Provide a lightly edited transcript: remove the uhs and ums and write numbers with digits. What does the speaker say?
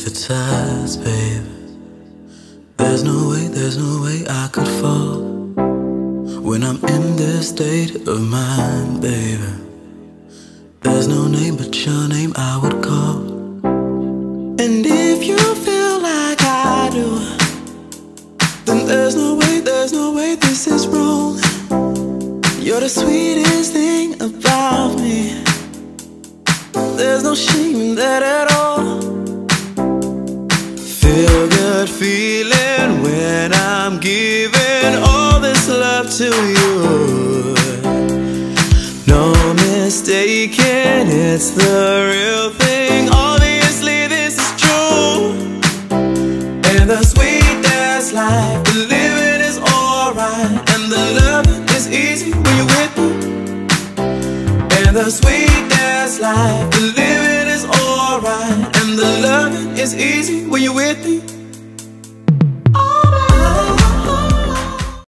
the tides, babe. There's no way I could fall when I'm in this state of mind, baby. There's no name but your name I would call. And if you feel like I do, then there's no way this is wrong. You're the sweetest thing about me. There's no shame in that at all. Feel good feeling when I'm giving all this love to you. No mistaking, it's the real thing. Obviously this is true. And the sweetest life, the living is alright, and the loving is easy when you're with me. And the sweetest life, the living is alright, and the loving is easy when you're with me.